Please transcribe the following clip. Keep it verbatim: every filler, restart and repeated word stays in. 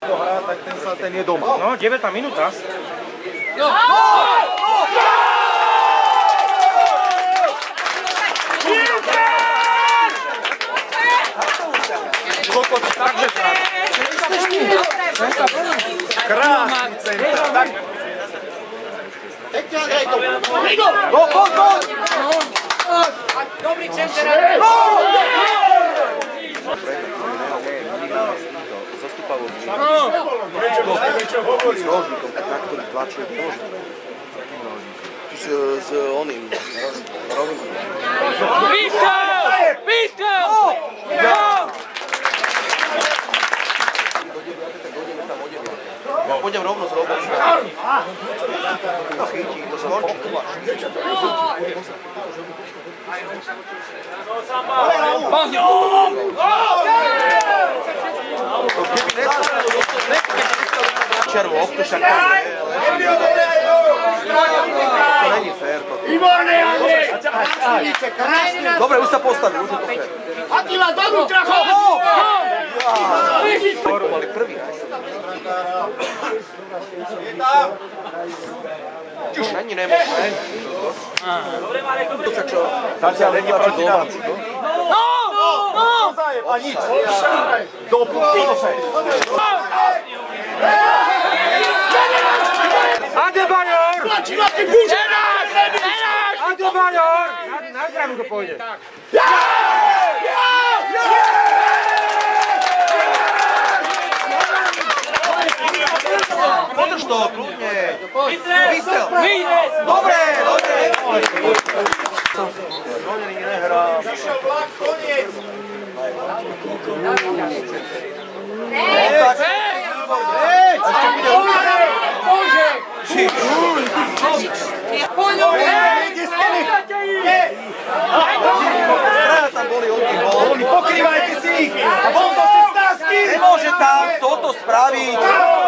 Kto hrá, tak ten sa ten je doma. No, deviata minúta. No! Takže sa... Krásny center. Pekne, Andrej, to! Go, go, go! Dobrý center! Zastupalo v Prečo hovorí? S rožníkom, tak na ktorý tlačuje rožník. S, s oným. Výstav! Výstav! Ja pôjdem rovno z robočka. To chytí, to skončí. Červo, obto však tam je, to není fér. Výborné, Andrej! Dobre, už sa postaví, už je to fér. Attila, dobu, tracho! Mali prvý, aj sa. Není nemožné. Dobre, Marek, dobre. To sa čo? Zatiaľ není proti nám. No! No! A nič. Do púpy. Adebayor! Teraz! Teraz! Adebayor! Na stranu to pôjde. Podrž to, kľudne. Výstrel! Dobre, dobre. Zvonený nehrá. Prišiel vlak, koniec! Bože! Traja tam boli od tých bol. Pokrývajte si ich! A bol to šestnáctky! Nemôže tam toto spraviť.